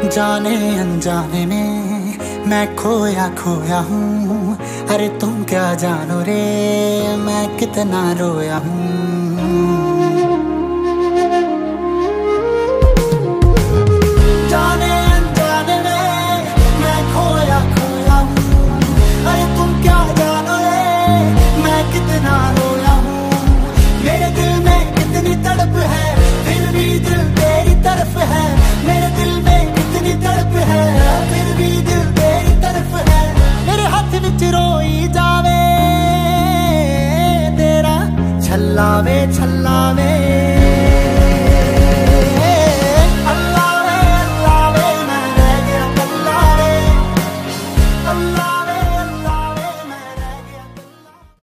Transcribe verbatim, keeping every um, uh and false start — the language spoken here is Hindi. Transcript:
जाने अनजाने में मैं खोया खोया हूँ। अरे तुम क्या जानो रे मैं कितना रोया हूँ। जाने अनजाने में मैं खोया खोया हूँ। अरे तुम क्या जानो रे मैं कितना रोया हूँ। मेरे दिल में कितनी तड़प है फिर भी दिल तेरी तरफ है। मेरे दिल में कितनी तड़प है फिर भी दिल तेरी तरफ है। मेरे हाथ विच रोई जावे तेरा छल्लावे छल्लावे।